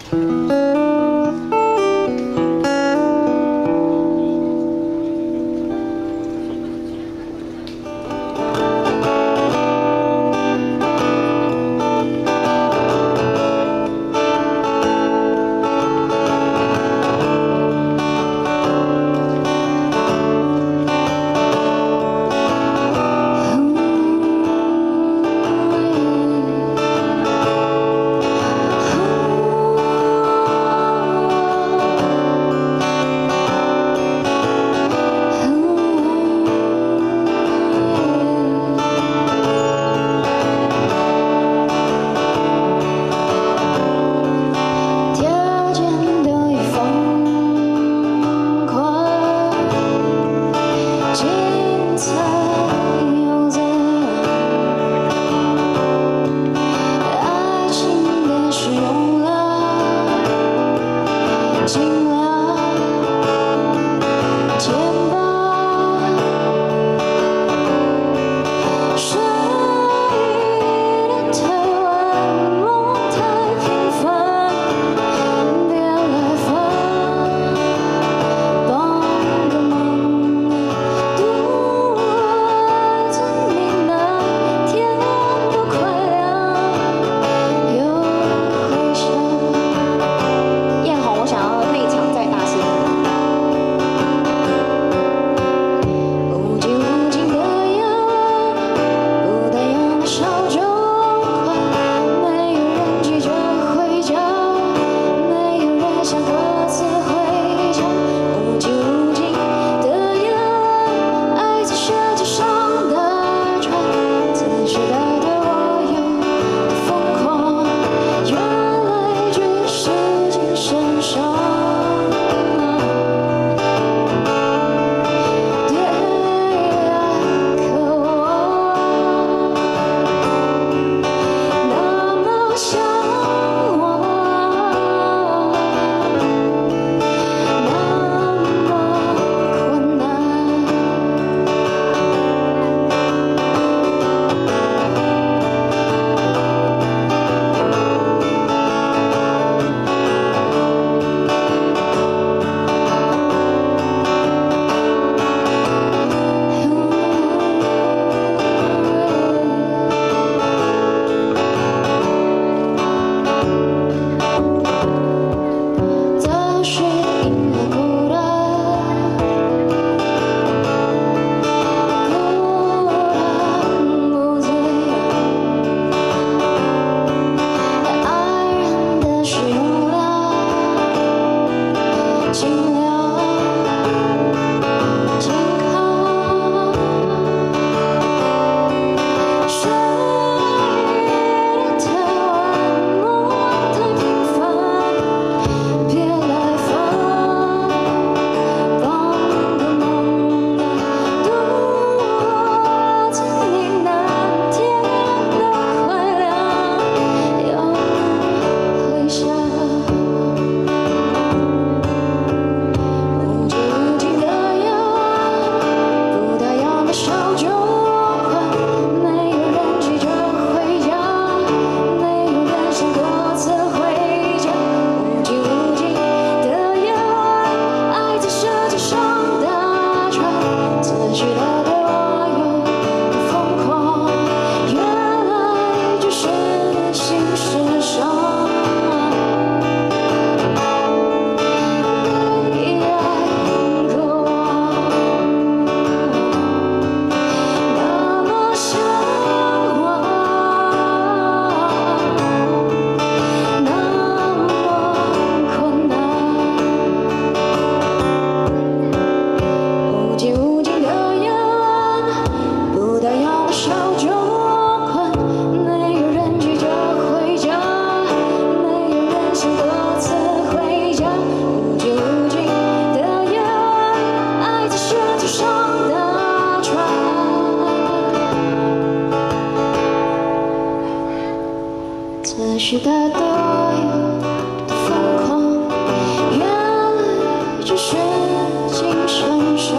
时代都有的疯狂，原来只是精神上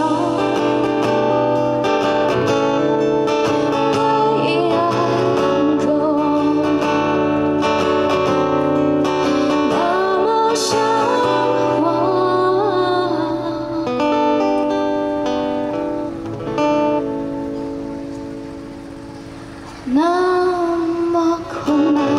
被爱渴望，那那么困难。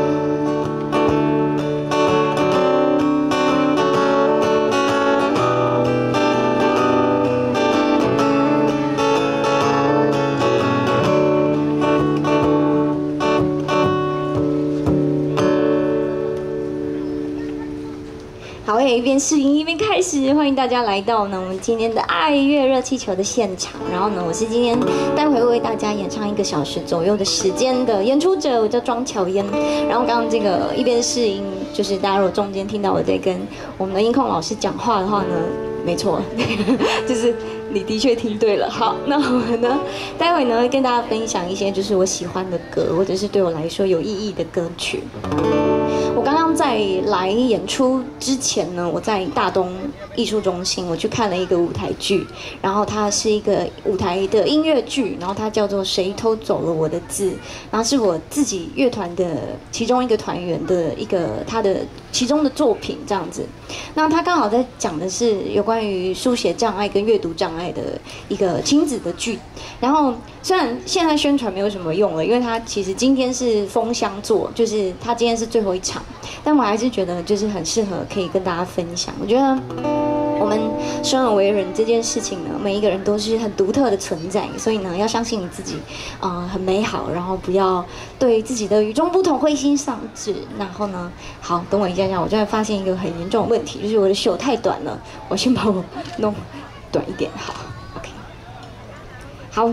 好，一边试音一边开始，欢迎大家来到呢我们今天的爱乐热气球的现场。然后呢，我是今天待会为大家演唱1个小时左右的时间的演出者，我叫庄巧嫣。然后刚刚这个一边试音，就是大家如果中间听到我在跟我们的音控老师讲话的话呢，没错，就是你的确听对了。好，那我们呢，待会呢跟大家分享一些就是我喜欢的歌，或者是对我来说有意义的歌曲。我刚刚在来演出之前呢，我在大东艺术中心，我去看了一个舞台剧，然后它是一个舞台的音乐剧，然后它叫做《谁偷走了我的字》，然后是我自己乐团的其中一个团员的一个他的其中的作品这样子。那他刚好在讲的是有关于书写障碍跟阅读障碍的一个亲子的剧。然后虽然现在宣传没有什么用了，因为他其实今天是封箱座，就是他今天是最后一场，但我还是觉得就是很适合可以跟大家分享。我觉得我们生而为人这件事情呢，每一个人都是很独特的存在，所以呢，要相信你自己，很美好，然后不要对自己的与众不同灰心丧志。然后呢，好，等我一下，我就会发现一个很严重的问题，就是我的袖太短了，我先把我弄短一点。好 ，OK， 好。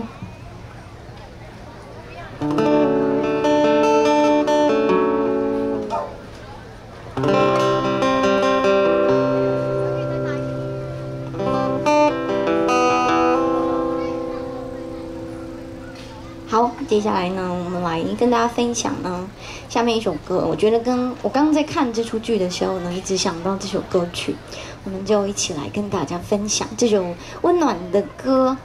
好，接下来呢，我们来跟大家分享呢，下面一首歌。我觉得跟我刚刚在看这出剧的时候呢，一直想到这首歌曲，我们就一起来跟大家分享这首温暖的歌。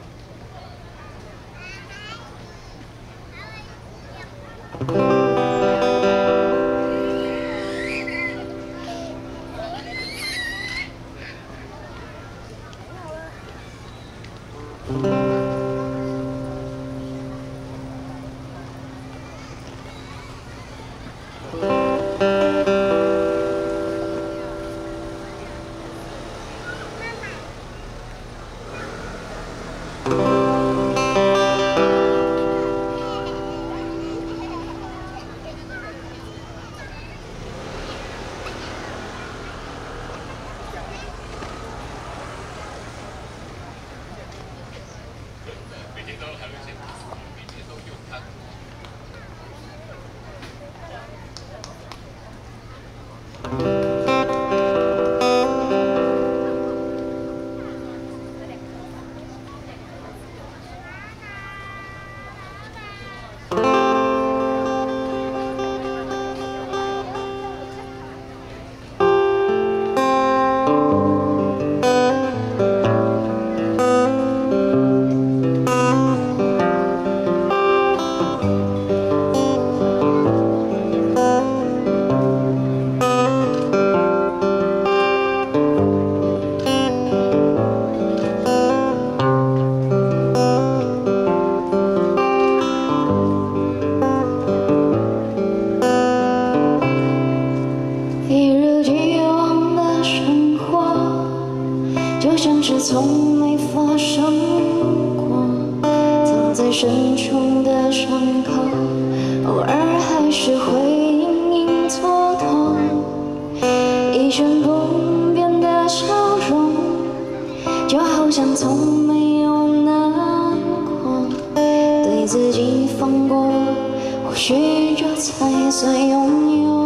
从没发生过，藏在深处的伤口，偶尔还是会隐隐作痛。一成不变的笑容，就好像从没有难过。对自己放过，或许这才算拥有。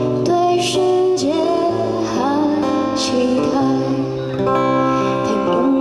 太梦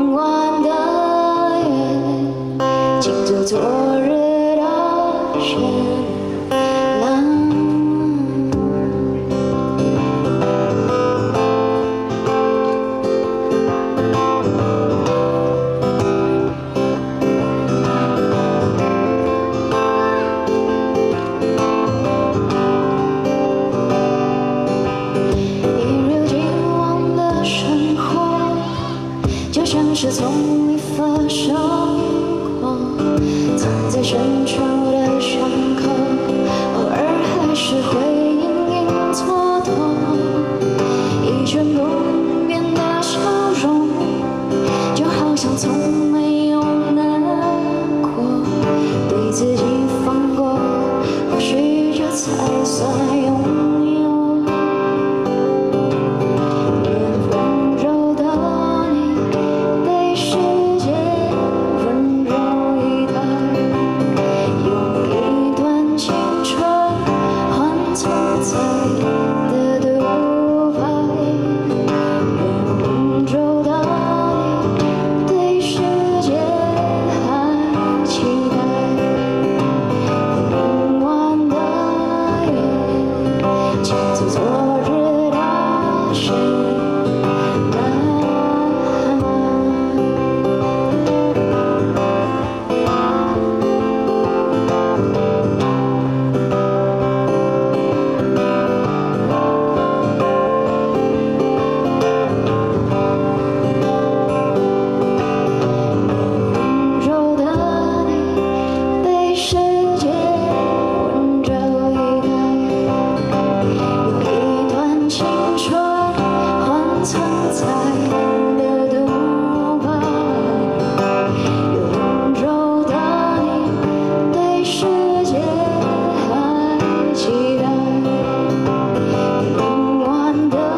却从没发生过。藏在深处的伤口，偶尔还是会隐隐作痛。一圈不变的笑容，就好像从没有难过。对自己放过，或许这才算拥有。温柔的你，被世界温柔以待，用一段青春换存在的独白。温柔的你，对世界还期待。明晚的夜，倾诉昨日的事。温柔的你，被世界温柔以待，用一段青春换存在的独白。温柔的你，对世界还期待。明晚的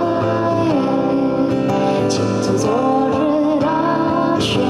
夜，倾诉昨日的事。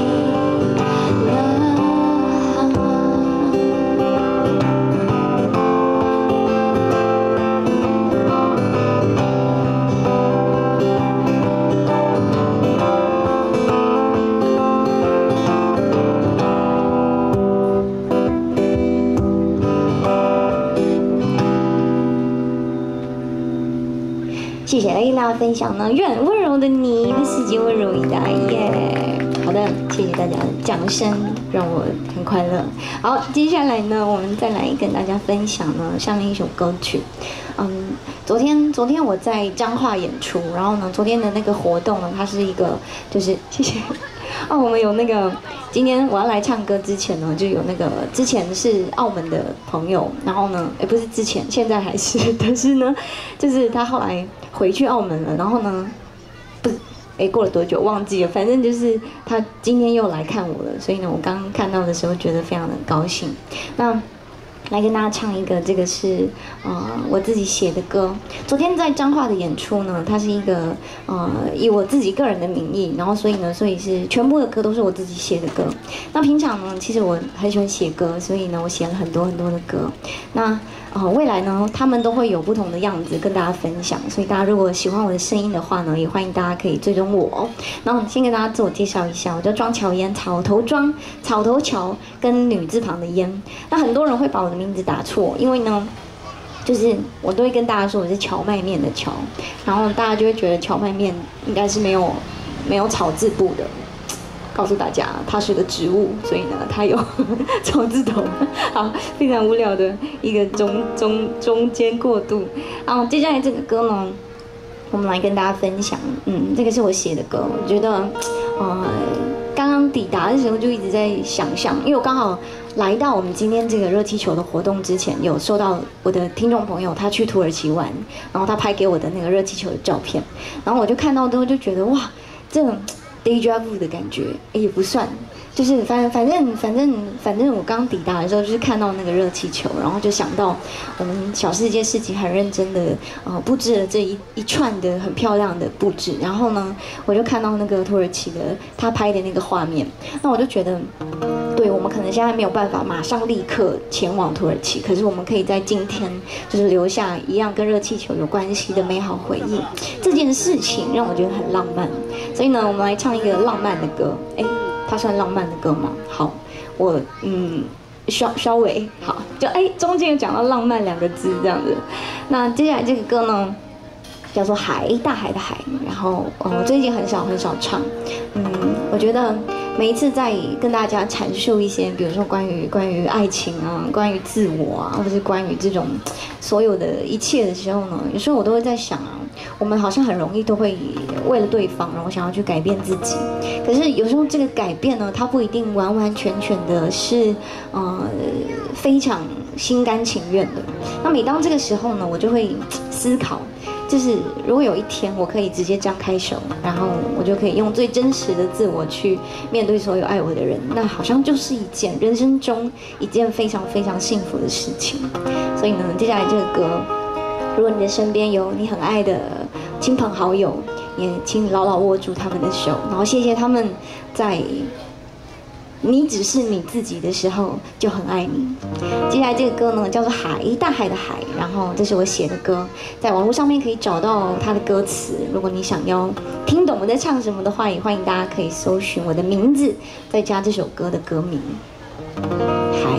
谢谢来跟大家分享呢，愿温柔的你的世界温柔以待耶。好的，谢谢大家的掌声，让我很快乐。好，接下来呢，我们再来跟大家分享呢下面一首歌曲。昨天我在彰化演出，然后呢，昨天的那个活动呢，它是一个就是谢谢。哦，我们有那个，今天我要来唱歌之前呢，就有那个之前是澳门的朋友，然后呢，不是之前，现在还是，但是呢，就是他后来回去澳门了，然后呢，不是，过了多久忘记了，反正就是他今天又来看我了，所以呢，我刚看到的时候觉得非常的高兴。那来跟大家唱一个，这个是我自己写的歌。昨天在彰化的演出呢，它是一个以我自己个人的名义，然后所以是全部的歌都是我自己写的歌。那平常呢，其实我很喜欢写歌，所以呢，我写了很多的歌。那未来呢，他们都会有不同的样子跟大家分享，所以大家如果喜欢我的声音的话呢，也欢迎大家可以追踪我。然后先跟大家自我介绍一下，我叫庄乔嫣，草头庄，草头乔跟女字旁的嫣。那很多人会把我的名字打错，因为呢，就是我都会跟大家说我是荞麦面的荞，然后大家就会觉得荞麦面应该是没有草字部的。告诉大家，它是个植物，所以呢，它有草字头。好，非常无聊的一个中间过渡。好，接下来这个歌呢，我们来跟大家分享。这个是我写的歌，我觉得，刚刚抵达的时候就一直在想象，因为我刚好来到我们今天这个热气球的活动之前，有收到我的听众朋友他去土耳其玩，然后他拍给我的那个热气球的照片，然后我就看到之后就觉得哇，这种déjà vu 的感觉，也不算，就是反正我刚抵达的时候，就是看到那个热气球，然后就想到我们小世界市集很认真的布置了这一串的很漂亮的布置，然后呢，我就看到那个土耳其的他拍的那个画面，那我就觉得，对我们可能现在没有办法马上立刻前往土耳其，可是我们可以在今天就是留下一样跟热气球有关系的美好回忆，这件事情让我觉得很浪漫，所以呢，我们来唱一个浪漫的歌，它算浪漫的歌吗？好，我稍微好，就中间有讲到浪漫两个字这样子。那接下来这个歌呢，叫做海，大海的海。然后我最近很少唱，我觉得每一次在跟大家阐述一些，比如说关于爱情啊，关于自我啊，或者是关于这种所有的一切的时候呢，有时候我都会在想啊， 我们好像很容易都会为了对方，然后想要去改变自己。可是有时候这个改变呢，它不一定完完全全的是非常心甘情愿的。那每当这个时候呢，我就会思考。就是如果有一天我可以直接张开手，然后我就可以用最真实的自我去面对所有爱我的人，那好像就是一件人生中一件非常非常幸福的事情。所以呢，接下来这个歌，如果你的身边有你很爱的亲朋好友，也请你牢牢握住他们的手，然后谢谢他们在你只是你自己的时候就很爱你。接下来这个歌呢叫做海，大海的海，然后这是我写的歌，在网络上面可以找到它的歌词。如果你想要听懂我在唱什么的话，也欢迎大家可以搜寻我的名字，再加这首歌的歌名海。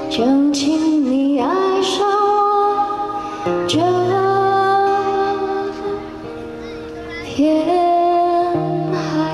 就请你爱上我这片海。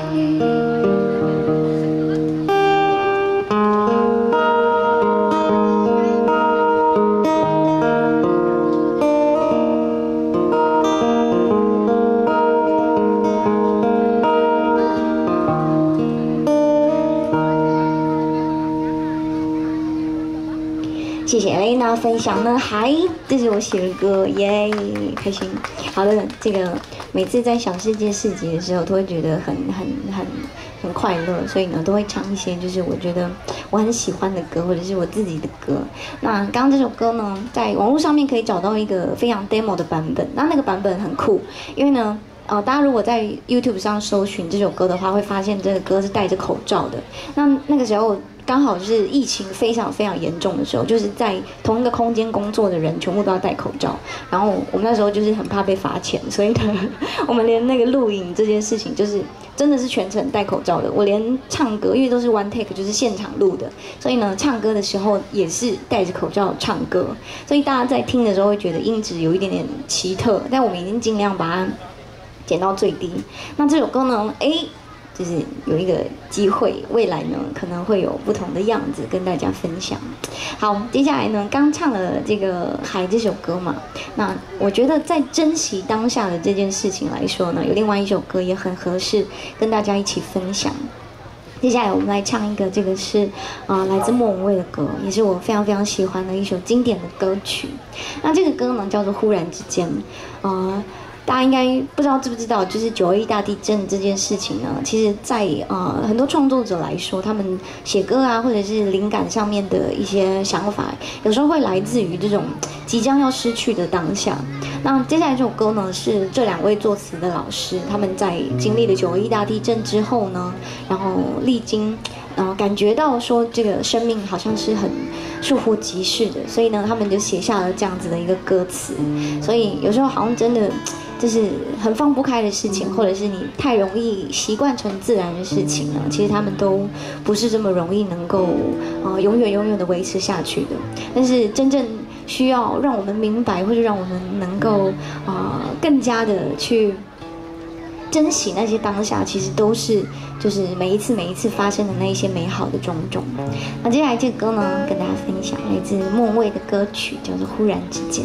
谢谢雷娜分享呢，这是我写的歌，耶，开心。好的，这个每次在小世界市集的时候，都会觉得很快乐，所以呢，都会唱一些就是我觉得我很喜欢的歌，或者是我自己的歌。那刚刚这首歌呢，在网络上面可以找到一个非常 demo 的版本，那个版本很酷，因为呢。大家如果在 YouTube 上搜寻这首歌的话，会发现这个歌是戴着口罩的。那个时候刚好就是疫情非常非常严重的时候，就是在同一个空间工作的人全部都要戴口罩。然后我们那时候就是很怕被罚钱，所以呢，我们连那个录影这件事情就是真的是全程戴口罩的。我连唱歌，因为都是 one take， 就是现场录的，所以呢，唱歌的时候也是戴着口罩唱歌。所以大家在听的时候会觉得音质有一点点奇特，但我们已经尽量把它减到最低。那这首歌呢，就是有一个机会，未来呢可能会有不同的样子跟大家分享。好，接下来呢，刚唱了这个《海》这首歌嘛，那我觉得在珍惜当下的这件事情来说呢，有另外一首歌也很合适跟大家一起分享。接下来我们来唱一个，这个是来自莫文蔚的歌，也是我非常非常喜欢的一首经典的歌曲。那这个歌呢叫做《忽然之间》，大家应该不知道知不知道，就是921大地震这件事情呢，其实在很多创作者来说，他们写歌啊，或者是灵感上面的一些想法，有时候会来自于这种即将要失去的当下。那接下来这首歌呢，是这2位作词的老师，他们在经历了921大地震之后呢，然后历经。感觉到说这个生命好像是很倏忽即逝的，所以呢，他们就写下了这样子的一个歌词。所以有时候好像真的就是很放不开的事情，或者是你太容易习惯成自然的事情呢，其实他们都不是这么容易能够永远的维持下去的。但是真正需要让我们明白，或者让我们能够更加的去珍惜那些当下，其实都是就是每一次发生的那一些美好的种种。那接下来这个歌呢，跟大家分享来自莫文蔚的歌曲，叫做《忽然之间》。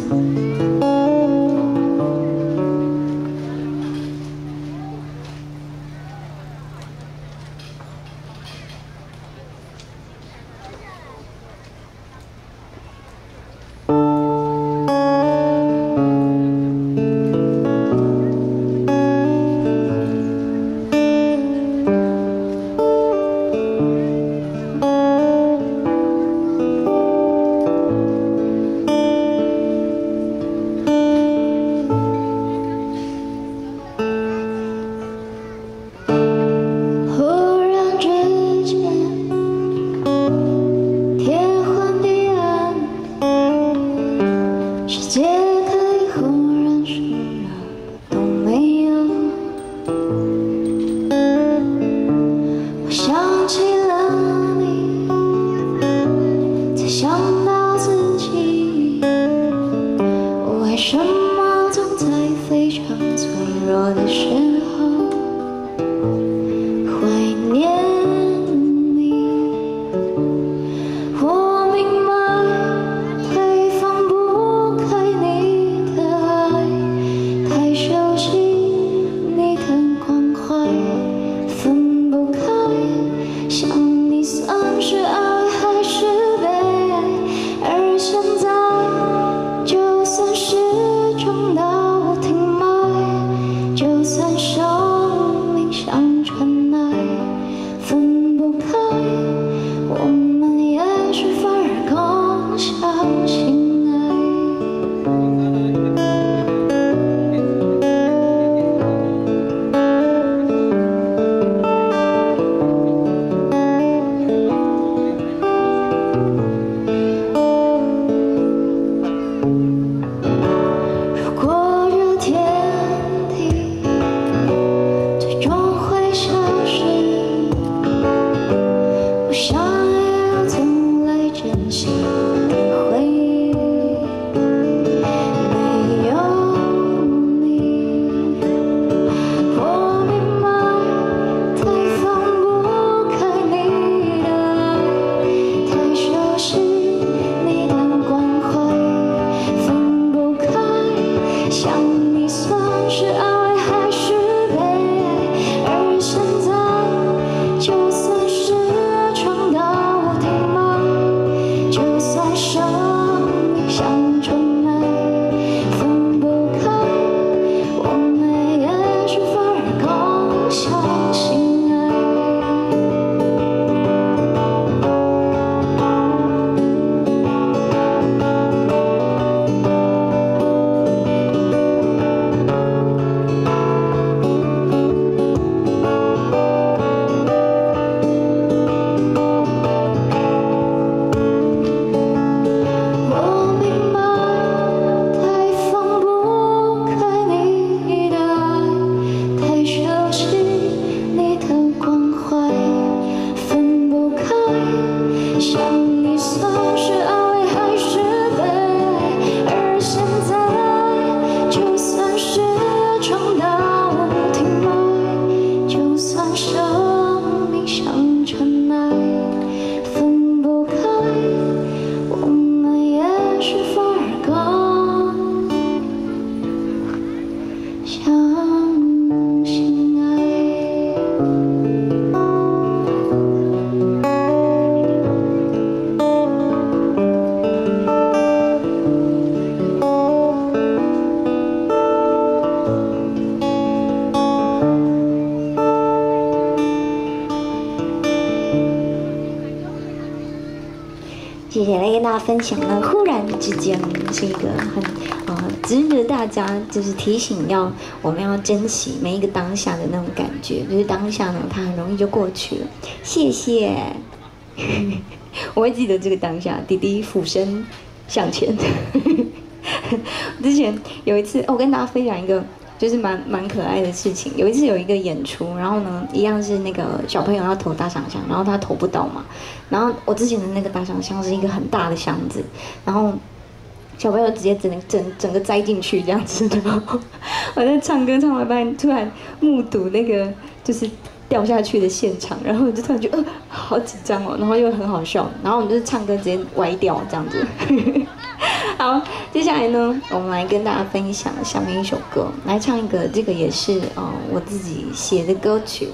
大家分享呢，忽然之间是一个很值得大家就是提醒我们要珍惜每一个当下的那种感觉，就是当下呢，它很容易就过去了。谢谢，我会记得这个当下，弟弟俯身向前。之前有一次，我跟大家分享一个就是蛮可爱的事情。有一次有一个演出，然后呢，一样是那个小朋友要投大赏箱，然后他投不到嘛。然后我之前的那个大赏箱是一个很大的箱子，然后小朋友直接整个栽进去这样子。然后我在唱歌唱到一半，突然目睹那个就是掉下去的现场，然后我就突然觉得好紧张哦，然后又很好笑，然后我们就是唱歌直接歪掉这样子。好，接下来呢，我们来跟大家分享下面一首歌，来唱一个，这个也是我自己写的歌曲。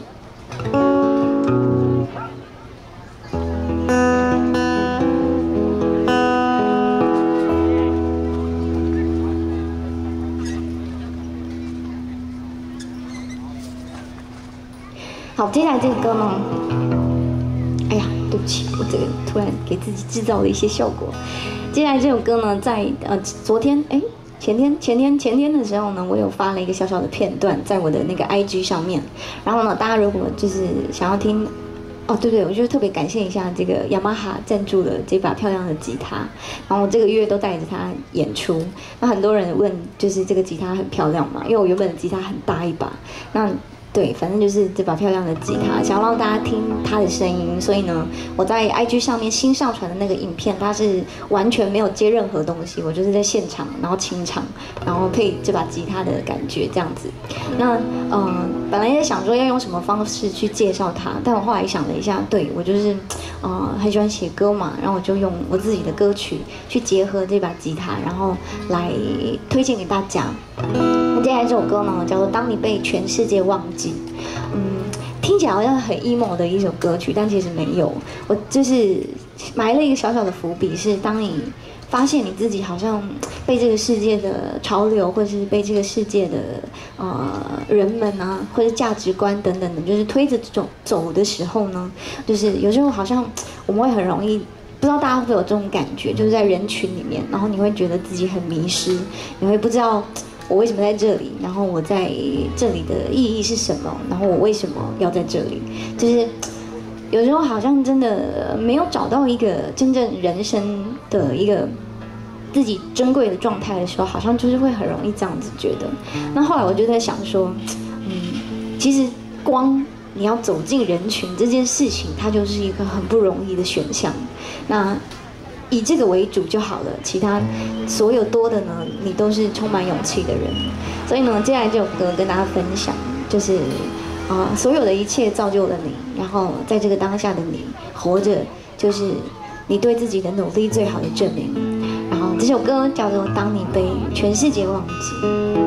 好，接下来这个歌呢，哎呀，对不起，我这个突然给自己制造了一些效果。接下来这首歌呢，在昨天前天的时候呢，我有发了一个小小的片段在我的那个 IG 上面。然后呢，大家如果就是想要听，对，我就特别感谢一下这个雅马哈赞助了这把漂亮的吉他，然后我这个月都带着它演出。那很多人问，就是这个吉他很漂亮嘛？因为我原本的吉他很大一把，那对，反正就是这把漂亮的吉他，想要让大家听它的声音，所以呢，我在 IG 上面新上传的那个影片，它是完全没有接任何东西，我就是在现场，然后清唱，然后配这把吉他的感觉这样子。那本来在想说要用什么方式去介绍它，但我后来想了一下，对，我就是很喜欢写歌嘛，然后我就用我自己的歌曲去结合这把吉他，然后来推荐给大家。那接下来这首歌呢，叫做《当你被全世界忘记》。听起来好像很 emo 的一首歌曲，但其实没有。我就是埋了一个小小的伏笔，是当你发现你自己好像被这个世界的潮流，或是被这个世界的人们啊，或者价值观等等的，就是推着走的时候呢，就是有时候好像我们会很容易。不知道大家会不会有这种感觉，就是在人群里面，然后你会觉得自己很迷失，你会不知道我为什么在这里，然后我在这里的意义是什么，然后我为什么要在这里，就是有时候好像真的没有找到一个真正人生的一个自己珍贵的状态的时候，好像就是会很容易这样子觉得。那后来我就在想说，其实光你要走进人群这件事情，它就是一个很不容易的选项。那以这个为主就好了，其他所有多的呢，你都是充满勇气的人。所以呢，接下来这首歌跟大家分享，就是所有的一切造就了你，然后在这个当下的你活着，就是你对自己的努力最好的证明。然后这首歌叫做《当你被全世界忘记》。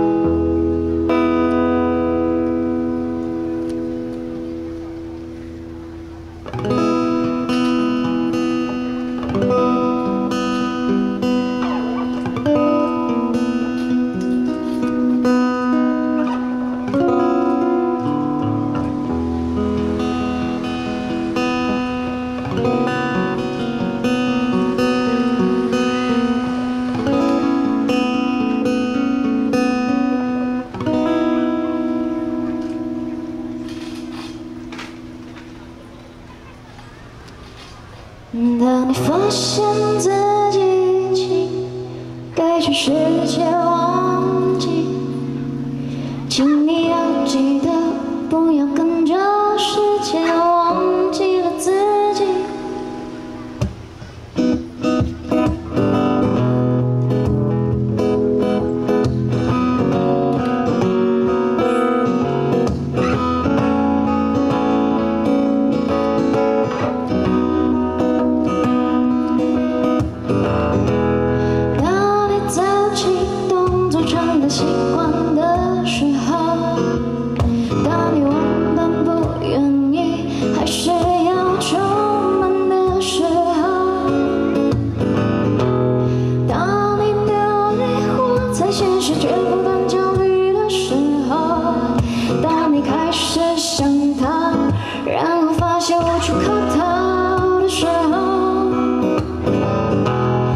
当你发现自己已经被全世界忘记，请你要记得，不要跟着世界忘记了自己。习惯的时候，当你万般不愿意，还是要出门的时候，当你流泪或在现实却不断焦虑的时候，当你开始想他，然后发现无处可逃的时候，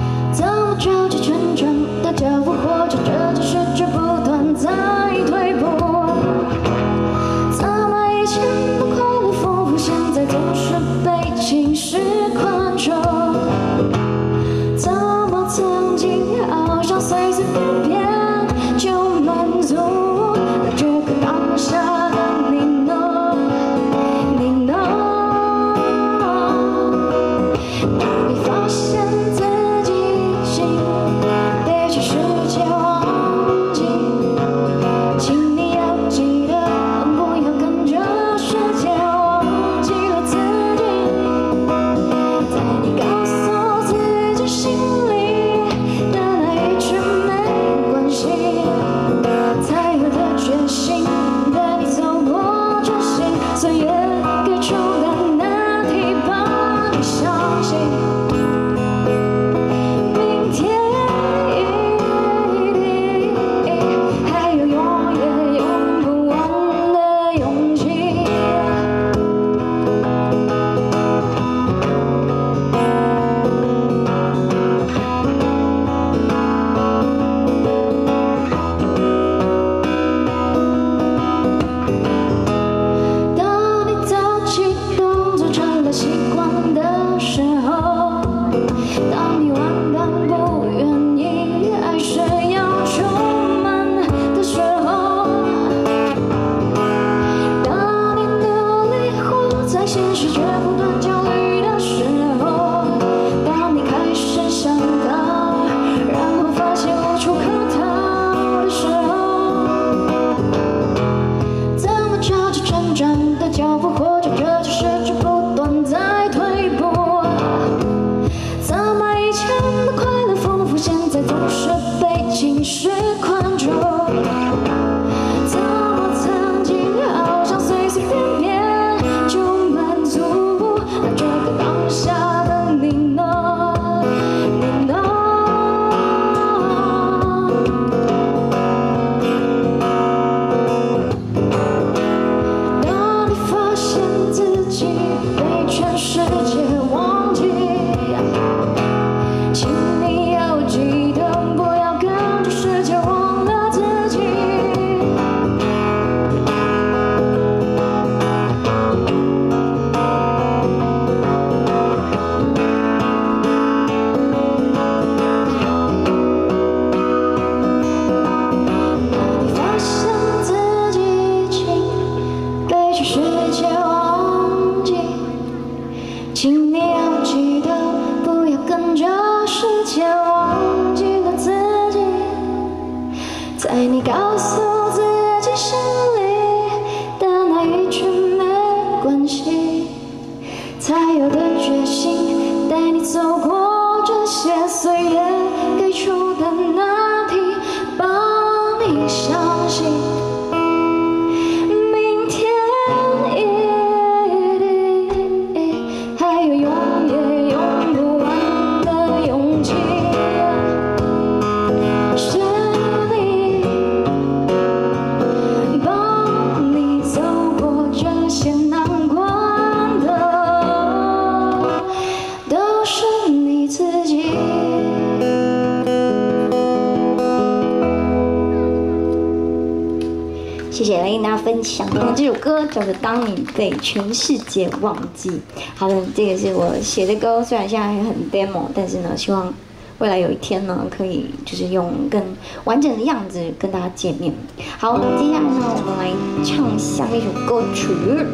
曾经好像随随便便就满足了这个当下的你呢？你呢？当你发现自己已经被这世界忘记，请你要记得，不要跟着世界忘记了自己。在你告诉自己心里的那一句没关系，才有的决心带你走过这些岁月给出的难题，帮你相信明天一定还有永远用不完的勇气。当你早起动作成了习惯的时候，当你万般不愿意爱是要出门的时候，当你努力活在现实却不断焦虑的时候，当你开始想逃，然后发现无处可逃的时候，怎么着就成长的脚步，或者这就是这不断在退步？怎么以前的快乐丰富，现在总是被情绪困住？怎么曾经好像随随便便就满足了这个当下的你呢？你呢？当你发现自己被全世界忘记，请你要记得，不要跟着世界忘了自己。当你发现自己已经被这世界忘记，请你要记得，不要跟着世界忘记了自己。在你告诉自己心里的那一句没关系，才有的决心带你走过这些岁月给出的难题，帮你相信明天一定还有永远用不完的勇气。是你帮你走过这些难关的，都是你自己。谢谢来跟大家分享这首歌叫做《当你被全世界忘记》。好的，这个是我写的歌，虽然现在还很 demo， 但是呢，希望未来有一天呢，可以就是用更完整的样子跟大家见面。好，接下来呢，我们来唱下一首歌曲。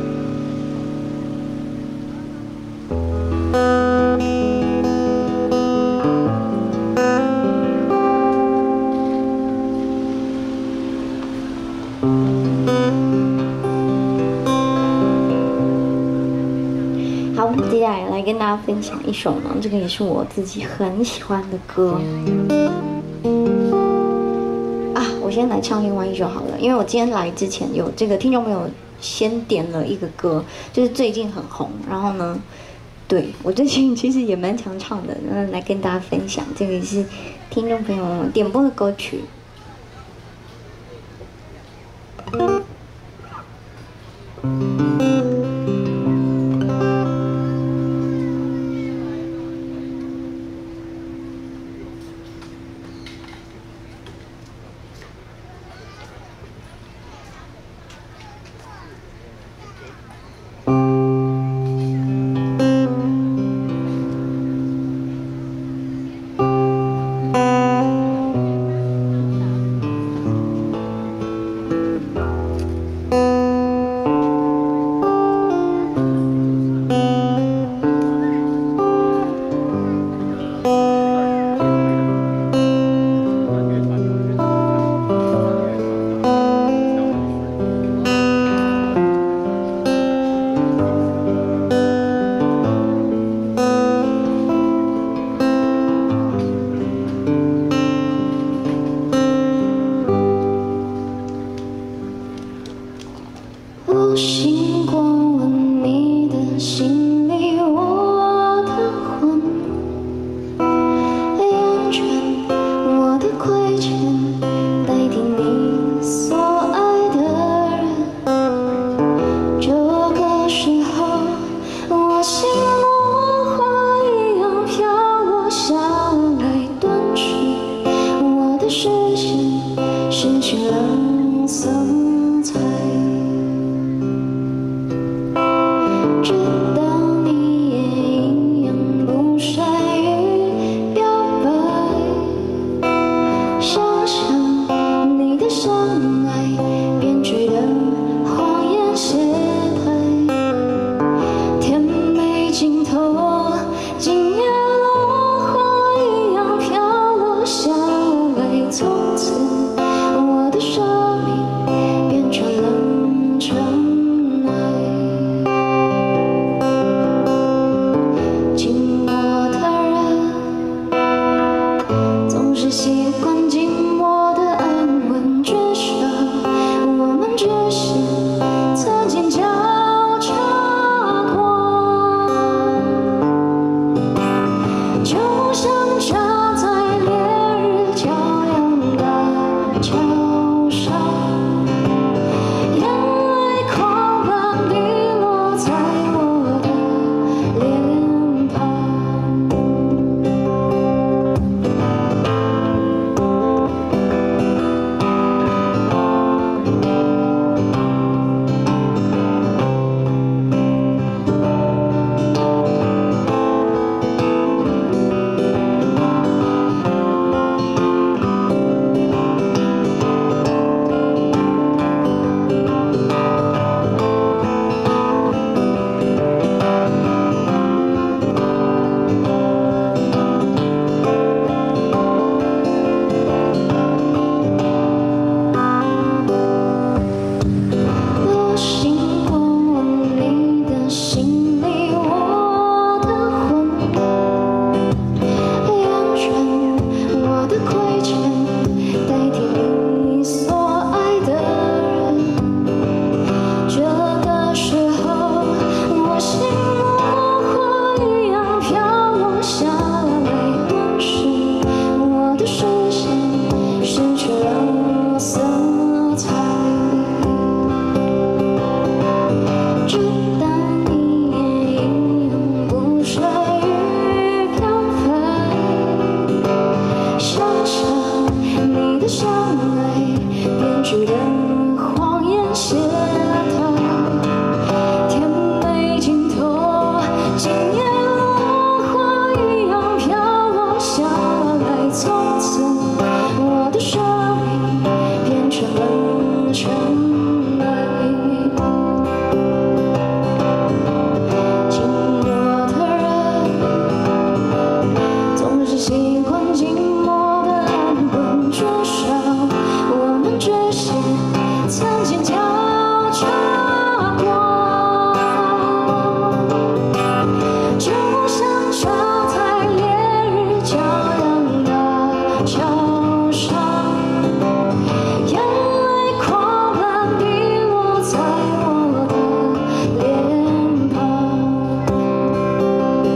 好，接下来跟大家分享一首呢，这个也是我自己很喜欢的歌啊。我先来唱另外一首好了，因为我今天来之前有这个听众朋友先点了一个歌，就是最近很红，然后呢，对我最近其实也蛮常唱的，然后来跟大家分享，这个也是听众朋友点播的歌曲。 从此我的生命变成了尘埃。寂寞的人总是习惯寂寞的安稳绝舍，我们只是曾经交叉过，就像站在烈日骄阳的桥上，眼泪狂奔滴落在我的脸庞。我星光吻你的心里，我的魂，扬尘我的亏欠，代替你所爱的人。这个时候，我心如火一样飘落下来，顿时我的视线失去了色彩。直到你也一样不随雨飘飞，想象你的香味编织的谎言写它，甜美尽头，今夜落花一样飘落下来，从此我的生命变成了尘埃。寂寞的人总是习惯寂寞的安稳绝舍，我们只是曾经交叉过，就像站在烈日骄阳的桥上，眼泪狂奔滴落在我的脸庞。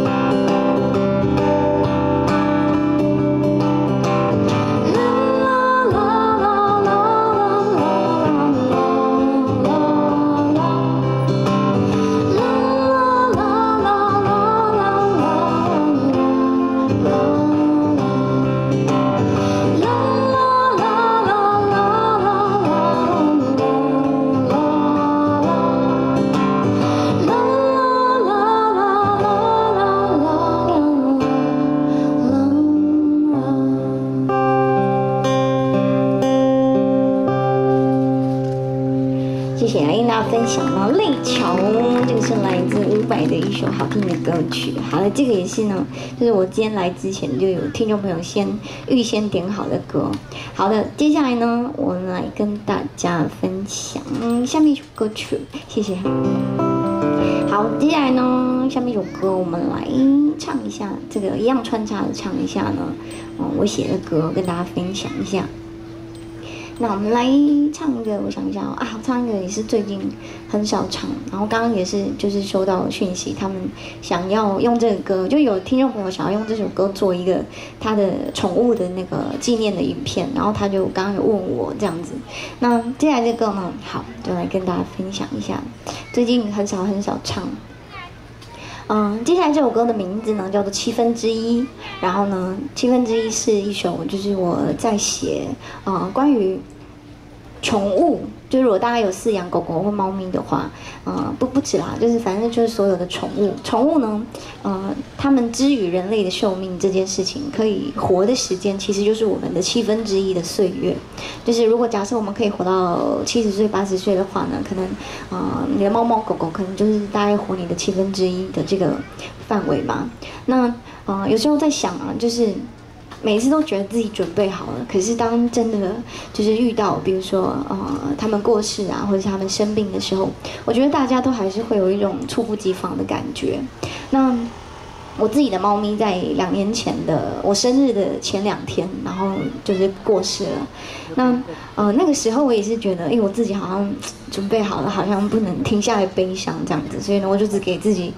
谢谢阿英娜分享到《泪桥》，这个是来自伍佰的一首好听的歌曲。好了，这个也是呢，就是我今天来之前就有聽眾朋友預先點好的歌。好的，接下來呢，我們來跟大家分享下面一首歌曲，謝謝。好，接下來呢，下面一首歌我們來唱一下，這個一樣穿插的唱一下呢，我寫的歌跟大家分享一下。那我们来唱一个，我想一下啊，唱一个也是最近很少唱，然后刚刚也是就是收到讯息，他们想要用这个歌，就有听众朋友想要用这首歌做一个他的宠物的那个纪念的影片，然后他就刚刚有问我这样子。那接下来这个呢，好，就来跟大家分享一下，最近很少唱。接下来这首歌的名字呢叫做1/7，然后呢1/7是一首就是我在写关于宠物，就是如果大家有饲养狗狗或猫咪的话，不止啦，就是反正就是所有的宠物呢，它们之于人类的寿命这件事情，可以活的时间其实就是我们的1/7的岁月。就是如果假设我们可以活到70岁、80岁的话呢，可能你的猫猫狗狗可能就是大概活你的1/7的这个范围嘛。那有时候在想啊，就是每次都觉得自己准备好了，可是当真的就是遇到，比如说他们过世啊，或者是他们生病的时候，我觉得大家都还是会有一种猝不及防的感觉。那我自己的猫咪在2年前的我生日的前2天，然后就是过世了。那个时候我也是觉得，我自己好像准备好了，好像不能停下来悲伤这样子，所以呢，我就只给自己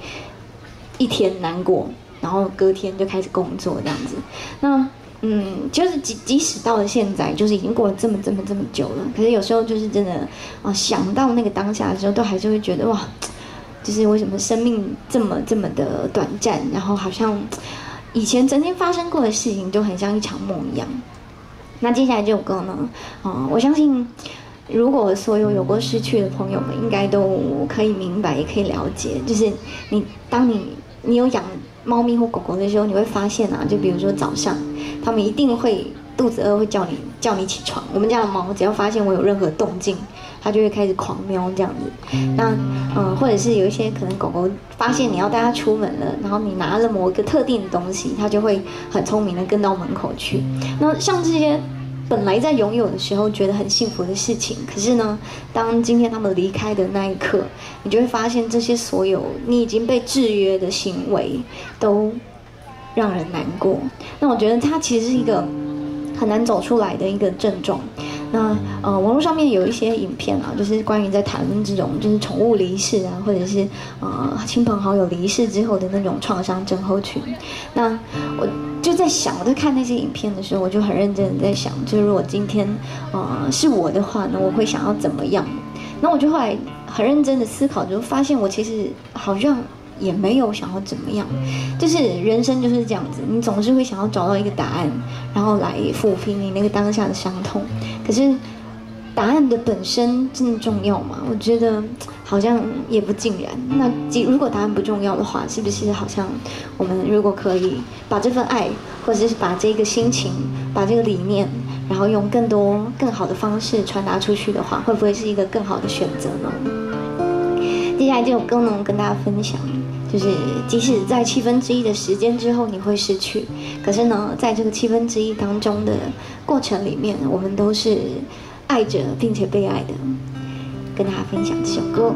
1天难过，然后隔天就开始工作这样子。就是即使到了现在，就是已经过了这么久了，可是有时候就是真的想到那个当下的时候，都还是会觉得哇。就是为什么生命这么的短暂，然后好像以前曾经发生过的事情就很像一场梦一样。那接下来这首歌呢，我相信如果所有过失去的朋友们应该都可以明白，也可以了解，就是当你有养猫咪或狗狗的时候，你会发现啊，就比如说早上，他们一定会肚子饿，会叫你起床。我们家的猫只要发现我有任何动静，它就会开始狂喵这样子。那或者是有一些可能狗狗发现你要带它出门了，然后你拿了某一个特定的东西，它就会很聪明的跟到门口去。那像这些本来在拥有的时候觉得很幸福的事情，可是呢，当今天他们离开的那一刻，你就会发现这些所有你已经被制约的行为都让人难过。那我觉得它其实是一个很难走出来的一个症状。那网络上面有一些影片啊，就是关于在谈论这种就是宠物离世啊，或者是亲朋好友离世之后的那种创伤症候群。那我就在想，我在看那些影片的时候，我就很认真的在想，就是如果今天是我的话呢，我会想要怎么样？那我就后来很认真的思考，就发现我其实好像也没有想要怎么样，就是人生就是这样子，你总是会想要找到一个答案，然后来抚平你那个当下的伤痛。可是答案的本身真的重要吗？我觉得好像也不尽然。那如果答案不重要的话，是不是好像我们如果可以把这份爱，或者是把这个心情，把这个理念，然后用更好的方式传达出去的话，会不会是一个更好的选择呢？接下来这首歌呢，跟大家分享，就是即使在1/7的时间之后你会失去，可是呢，在这个1/7当中的过程里面，我们都是爱着并且被爱的。跟大家分享这首歌。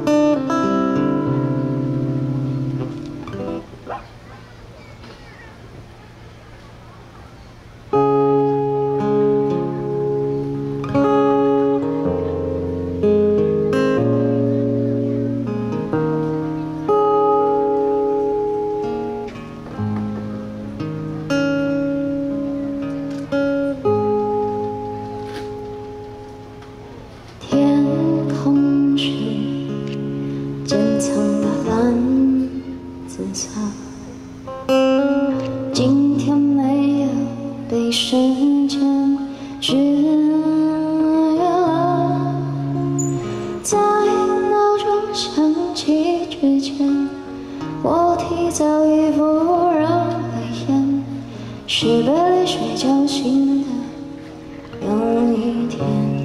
今天没有被时间制约了，在闹钟响起之前，我提早一步让泪眼，是被泪水浇醒的又一天，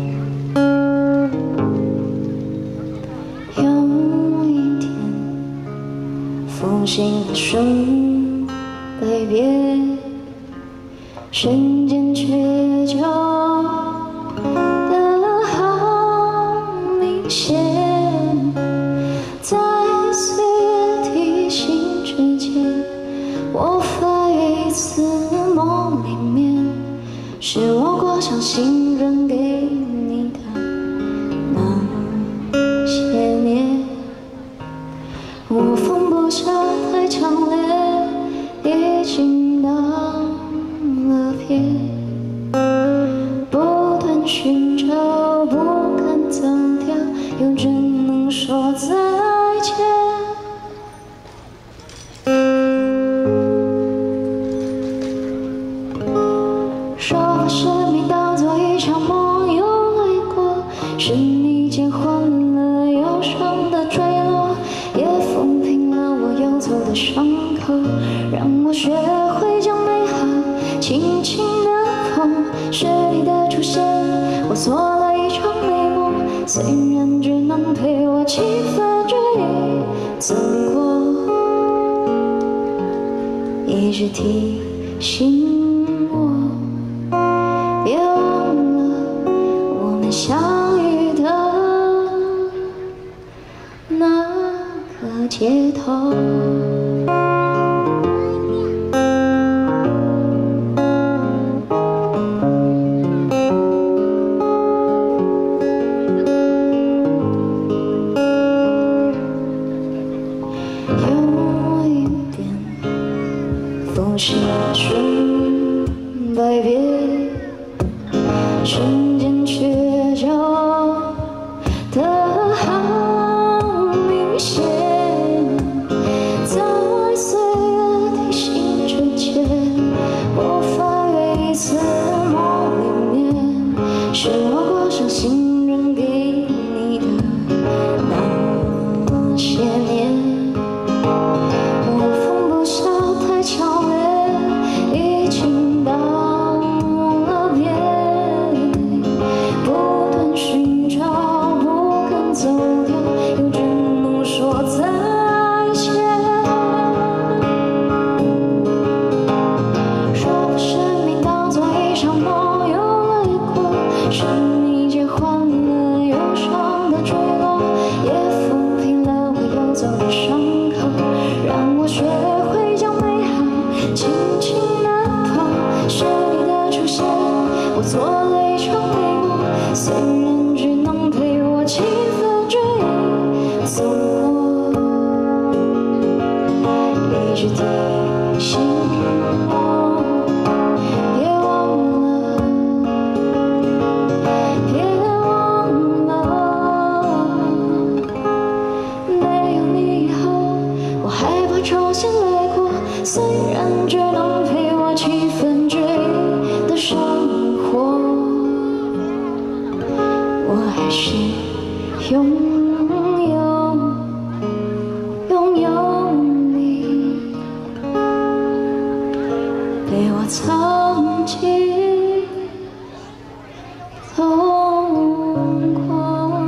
又一天，复兴的顺被别，瞬间却就得好明显，在岁月提醒之前，我发一次梦里面，是我挂上信任给你的那些年，我放不下太强烈，已经到了别，不断寻找，不敢走掉，又只能说再见。说把生命当作一场梦游来过，是你减缓了忧伤的坠落，也抚平了我游走的伤口，让我学会将美好轻轻地碰。是你的出现，我做了一场美梦，虽然只能陪我1/7走过，一直提醒我。 相遇的那个街头。有一点风是纯百变，瞬间却就得好明显，在岁月提醒之前，无法约一次梦里面，是我过上信任给你的那些年。无风不笑太强烈，已经到了边，不断寻找，不肯走掉，又只能说再见。说把生命当作一场梦游泪过，是你接换了忧伤的坠落，也抚平了我游走的伤口，让我学会将美好轻轻地碰。是你的出现，我做了一场美梦，虽然只能陪我7分之一走过，一直提醒我别忘了，别忘了，没有你以后，我害怕重新来过。虽然只能陪我7分之一的生活，我还是拥有你，被我藏进痛过。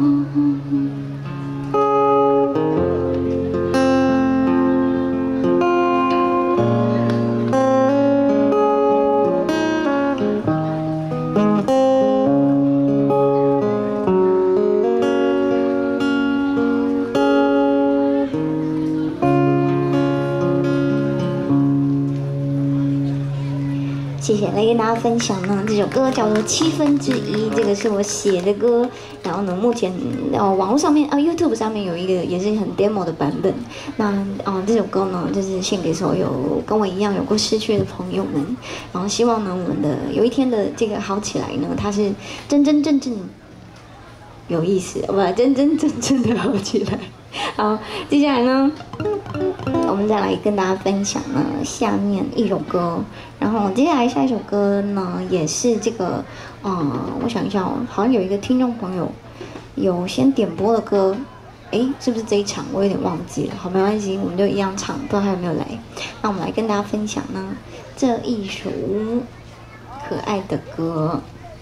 谢谢，来跟大家分享呢，这首歌叫做7分之一，这个是我写的歌。然后呢，目前网络上面YouTube 上面有一个也是很 demo 的版本。那这首歌呢，就是献给所有跟我一样有过失去的朋友们。然后希望呢，我们的有一天的这个好起来呢，它是真真正正有意思，不，真真正正的好起来。好，接下来呢，我们再来跟大家分享呢下面一首歌。然后接下来下一首歌呢，也是这个，我想一下哦，好像有一个听众朋友有先点播的歌，哎，是不是这一场？我有点忘记了。好，没关系，我们就一样唱，不知道他有没有来。那我们来跟大家分享呢这一首可爱的歌。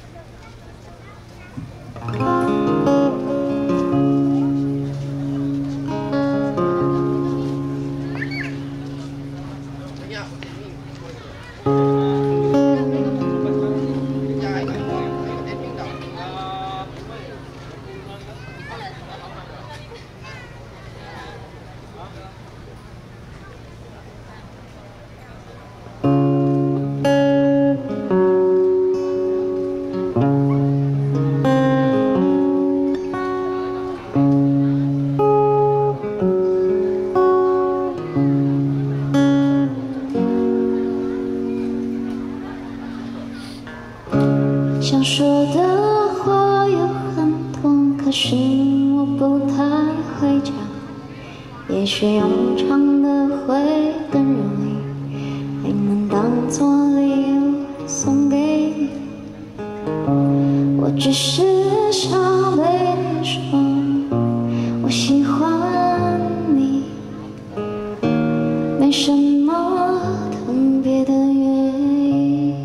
想说的话有很多，可是我不太会讲。也许用唱的会更容易，还能当作礼物送给你。我只是想对你说，我喜欢你，没什么特别的原因。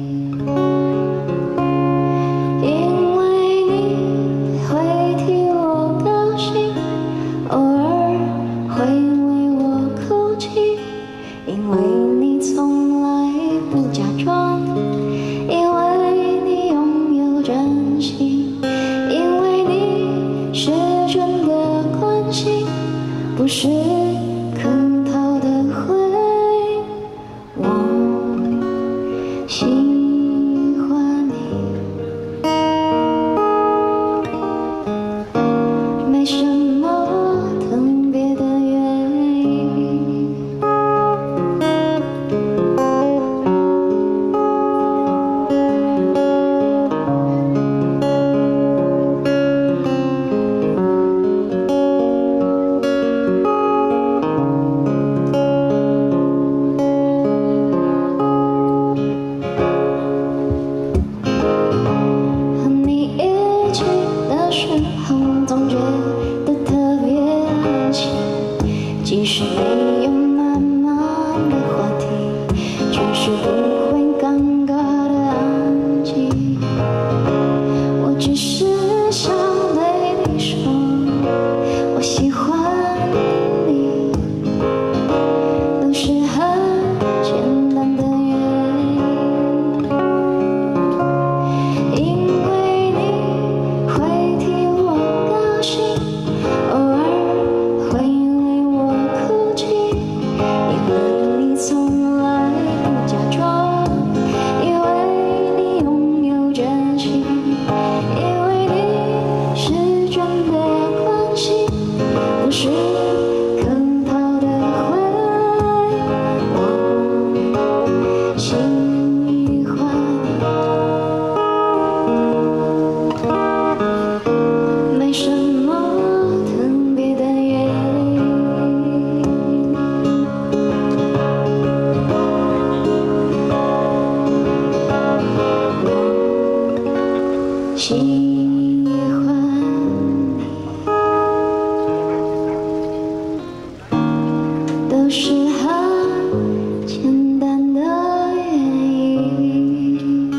因为你会替我高兴，偶尔会为我哭泣，因为你从来不假装，因为你拥有真心， 喜欢都是很简单的原因。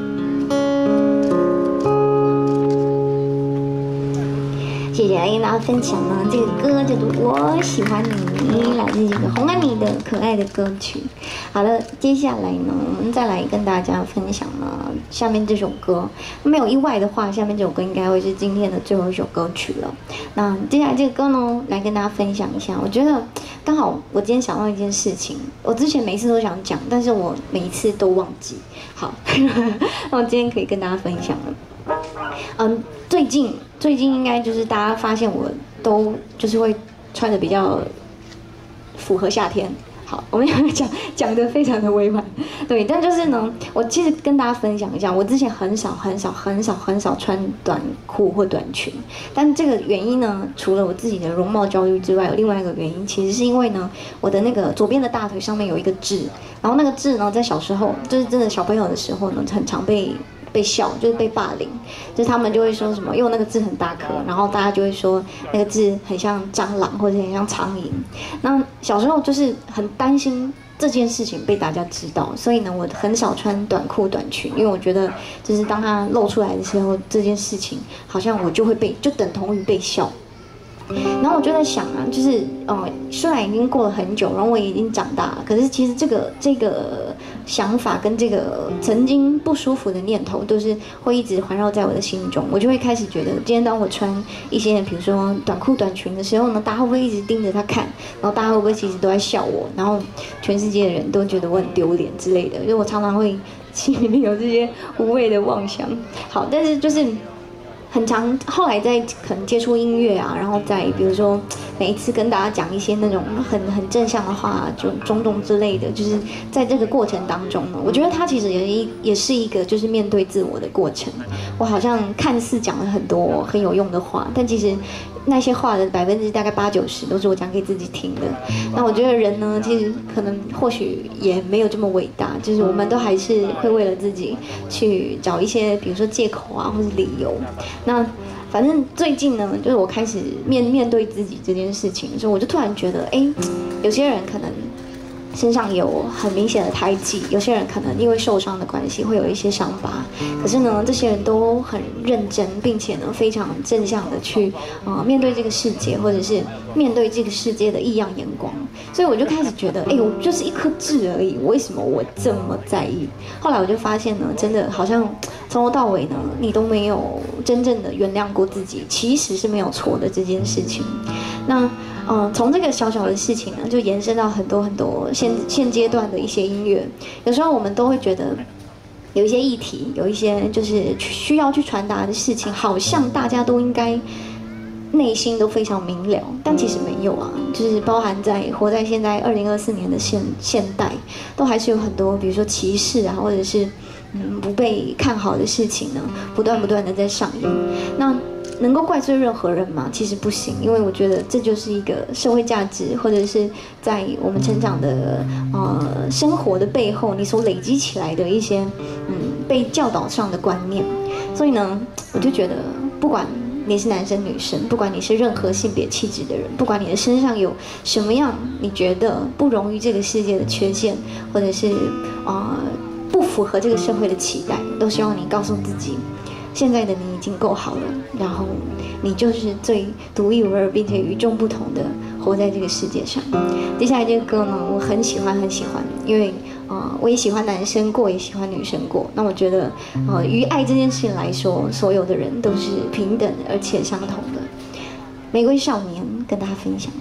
接下来跟大家分享呢，这个歌叫做《我喜欢你》，来自这个红安妮的可爱的歌曲。好了，接下来呢，我们再来跟大家分享呢，下面这首歌，没有意外的话，下面这首歌应该会是今天的最后一首歌曲了。那接下来这个歌呢，来跟大家分享一下。我觉得刚好我今天想到一件事情，我之前每次都想讲，但是我每一次都忘记。好，那我今天可以跟大家分享了。最近应该就是大家发现我都就是会穿的比较符合夏天。好，我们要讲的非常的委婉，对，但就是呢，我其实跟大家分享一下，我之前很少穿短裤或短裙，但这个原因呢，除了我自己的容貌焦虑之外，有另外一个原因，其实是因为呢，我的那个左边的大腿上面有一个痣，然后那个痣呢，在小时候就是真的小朋友的时候呢，很常被笑，就是被霸凌，就是他们就会说什么，因为那个痣很大颗，然后大家就会说那个痣很像蟑螂或者很像苍蝇。那小时候就是很担心这件事情被大家知道，所以呢，我很少穿短裤短裙，因为我觉得就是当它露出来的时候，这件事情好像我就会就等同于被笑。然后我就在想啊，就是虽然已经过了很久，然后我也已经长大了，可是其实这个想法跟这个曾经不舒服的念头，都是会一直环绕在我的心中。我就会开始觉得，今天当我穿一些比如说短裤短裙的时候呢，大家会不会一直盯着他看？然后大家会不会其实都在笑我？然后全世界的人都觉得我很丢脸之类的。因为我常常会心里面有这些无谓的妄想。好，但是就是很常，后来在可能接触音乐啊，然后再比如说每一次跟大家讲一些那种很正向的话，就种种之类的，就是在这个过程当中呢，我觉得它其实也是一个就是面对自我的过程。我好像看似讲了很多很有用的话，但其实那些话的80%大概80-90%都是我讲给自己听的。那我觉得人呢，其实可能或许也没有这么伟大，就是我们都还是会为了自己去找一些，比如说借口啊，或是理由。那反正最近呢，就是我开始面对自己这件事情，所以我就突然觉得，有些人可能身上有很明显的胎记，有些人可能因为受伤的关系会有一些伤疤，可是呢，这些人都很认真，并且呢非常正向的去面对这个世界，或者是面对这个世界的异样眼光。所以我就开始觉得，我就是一颗痣而已，为什么我这么在意？后来我就发现呢，真的好像从头到尾呢，你都没有真正的原谅过自己，其实是没有错的这件事情。那从这个小小的事情呢，就延伸到很多很多现阶段的一些音乐。有时候我们都会觉得有一些议题，有一些就是需要去传达的事情，好像大家都应该内心都非常明了，但其实没有啊。就是包含在活在现在2024年的现代，都还是有很多，比如说歧视啊，或者是不被看好的事情呢，不断的在上演。那能够怪罪任何人吗？其实不行，因为我觉得这就是一个社会价值，或者是在我们成长的生活的背后，你所累积起来的一些被教导上的观念。所以呢，我就觉得，不管你是男生女生，不管你是任何性别气质的人，不管你的身上有什么样你觉得不容于这个世界的缺陷，或者是不符合这个社会的期待，都希望你告诉自己，现在的你已经够好了，然后你就是最独一无二并且与众不同的活在这个世界上。接下来这个歌呢，我很喜欢，因为我也喜欢男生过，也喜欢女生过。那我觉得于爱这件事情来说，所有的人都是平等而且相同的。玫瑰少年跟大家分享。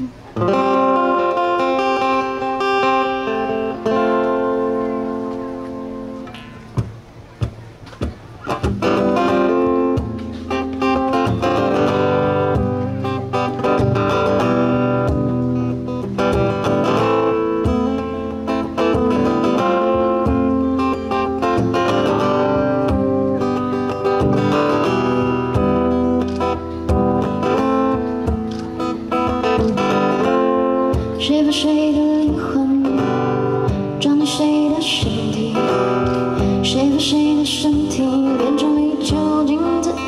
谁把谁的灵魂装进谁的身体？谁把谁的身体变成你究竟自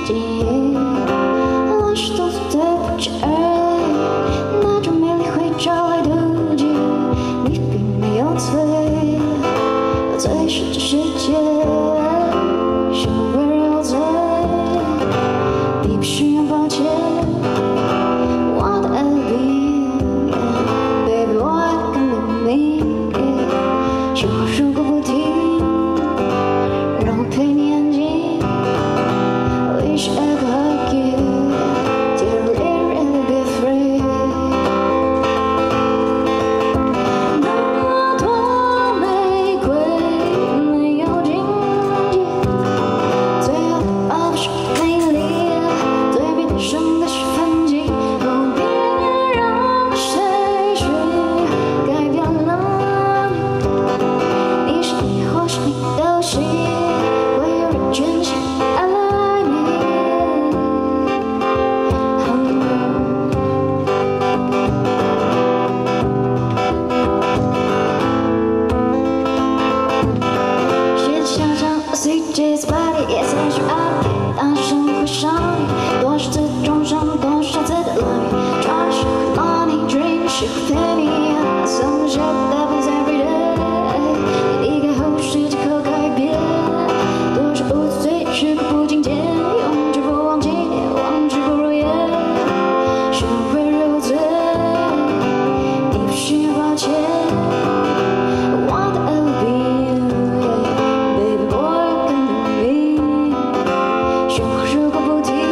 也曾是爱你，但是生活上多少次重伤，多少次的冷雨。Try to money dream, she pay me up, some shit happens every day。离开后世界可改变，多少无罪时刻不经见，永志不忘记，忘之不如烟。学会入罪，你不需要抱歉。Want to be you, baby boy, come to me。生活如果不停，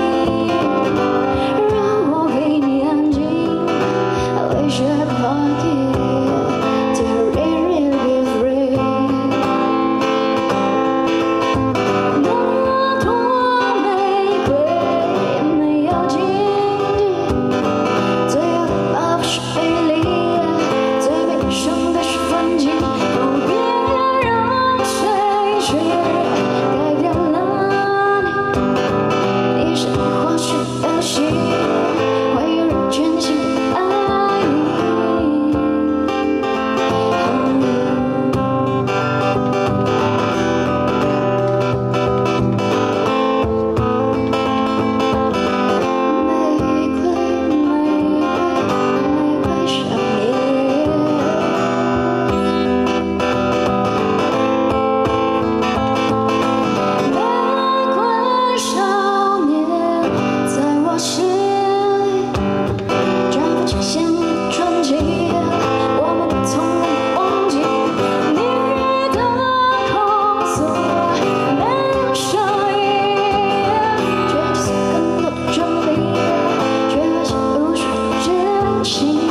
让我为你安静。I wish I could fuck you till really be free。那朵玫瑰没有荆棘，最好的报复是美丽，最悲伤的是风景。不必让谁去改变了你，你是或许的心，会有人全心爱你。玫瑰，玫瑰少年。玫瑰少年，在我心里抓不清鲜的传奇，我们不从来忘记你的控诉，没有声音，却积攒更多的证明，却发现无需真心。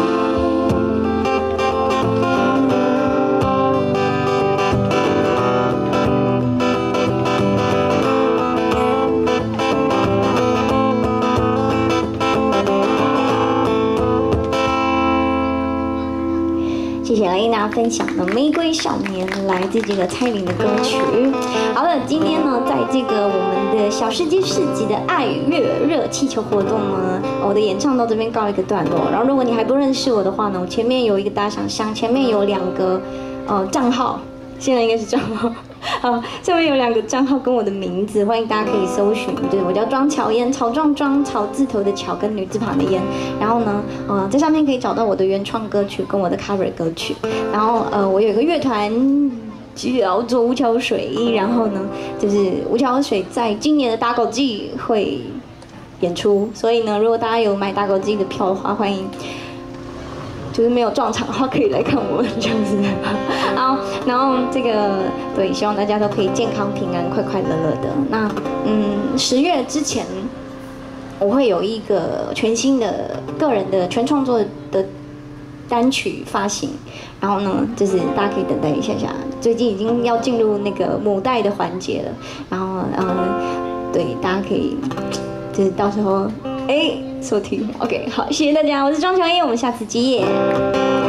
谢谢莱娜分享的《玫瑰少年》，来自这个蔡琳的歌曲。好了，今天呢，在这个我们的小世界市集的爱乐热气球活动呢，我的演唱到这边告一个段落。然后，如果你还不认识我的话呢，我前面有一个大赏箱，前面有2个账号，现在应该是账号。好，下面有2个账号跟我的名字，欢迎大家可以搜寻。就是我叫庄巧嫣，草壮庄，草字头的草跟女字旁的嫣。然后呢，在上面可以找到我的原创歌曲跟我的 cover 歌曲。然后我有一个乐团叫做吴桥水，然后呢，就是吴桥水在今年的打狗季会演出，所以呢，如果大家有买打狗季的票的话，欢迎。就是没有撞场的话，可以来看我们这样子。好，然后这个对，希望大家都可以健康平安、快快乐乐的。那10月之前，我会有一个全新的个人的全创作的单曲发行，然后呢，就是大家可以等待一下下，最近已经要进入那个母带的环节了，然后对，大家可以就是到时候收听 ，OK， 好，谢谢大家，我是庄乔嫣，我们下次见。